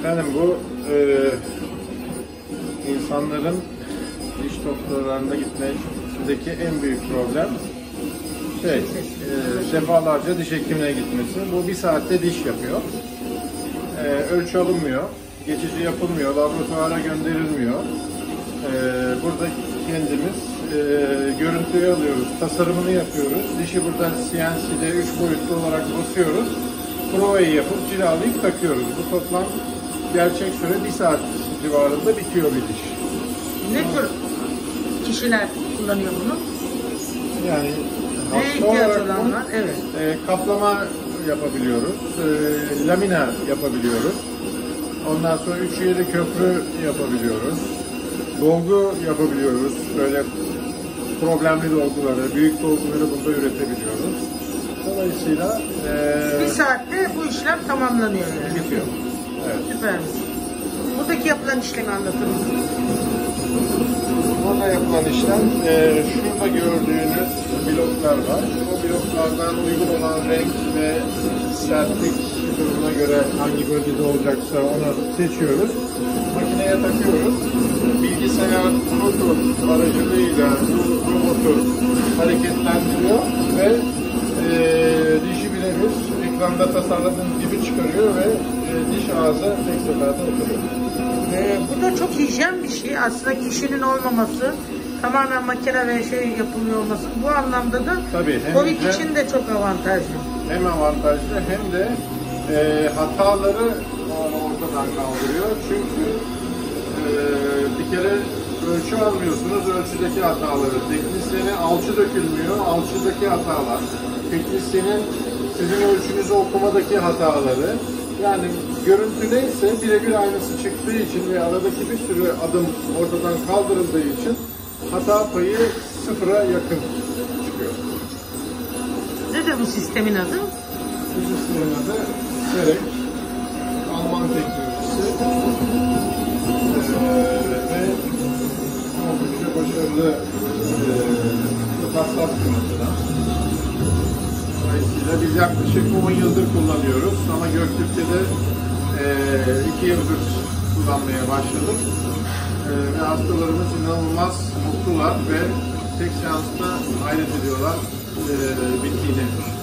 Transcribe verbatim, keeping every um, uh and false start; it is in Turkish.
Efendim bu e, insanların diş doktorlarına gitmesindeki en büyük problem şey, e, defalarca diş hekimine gitmesi. Bu bir saatte diş yapıyor. E, ölçü alınmıyor, geçici yapılmıyor, laboratuvara gönderilmiyor. E, burada kendimiz e, görüntüyü alıyoruz, tasarımını yapıyoruz. Dişi burada C N C'de üç boyutlu olarak basıyoruz. Provayı yapıp cilalayıp takıyoruz. Bu toplam gerçek süre bir saat civarında bitiyor bir diş. Ne tür kişiler kullanıyor bunu? Yani Neye hasta ihtiyaç olarak olanlar? Evet. E, kaplama yapabiliyoruz, e, lamina yapabiliyoruz. Ondan sonra üç üyeli köprü yapabiliyoruz. Dolgu yapabiliyoruz. Böyle problemli dolguları, büyük dolguları burada üretebiliyoruz. Dolayısıyla e, Bir saatte bu işlem tamamlanıyor yani. bitiyor. Evet. Süpermiş. Buradaki yapılan işlemi anlatır mısınız? Burada yapılan işlem, e, şurada gördüğünüz bloklar var. O bloklardan uygun olan renk ve sertlik durumuna göre hangi bölgede olacaksa onu seçiyoruz. Makineye takıyoruz. Bilgisayar rotor aracılığıyla bu robotu hareketlendiriyor ve e, dişi birebir ekranda tasarladığımız gibi çıkarıyor ve e, diş ağza tek seferde oturuyor. Ee, bu da çok hijyen bir şey. Aslında kişinin olmaması, tamamen makine ve şey yapılıyor olması bu anlamda da Tabii, hem Covid de- için de çok avantajlı. Hem avantajlı hem de e, hataları ortadan kaldırıyor. Çünkü e, bir kere ölçü almıyorsunuz, ölçüdeki hataları. Teknisyene alçı dökülmüyor, alçıdaki hatalar. Teknisyenin sizin ölçünüzü okumadaki hataları. Yani görüntüdeyse birebir aynısı çıktığı için ve aradaki bir sürü adım ortadan kaldırıldığı için hata payı sıfıra yakın çıkıyor. Nedir bu sistemin adı? Bu sistemin adı Serek, Alman teknolojisi ee, ve oldukça başarılı e, hassas kılıçlar. Dolayısıyla biz yaklaşık on yıldır kullanıyoruz ama Göktürk'te e, iki yıldır kullanmaya başladık. E, ve hastalarımız inanılmaz mutlular ve tek seansta hayret ediyorlar e, bittiğini.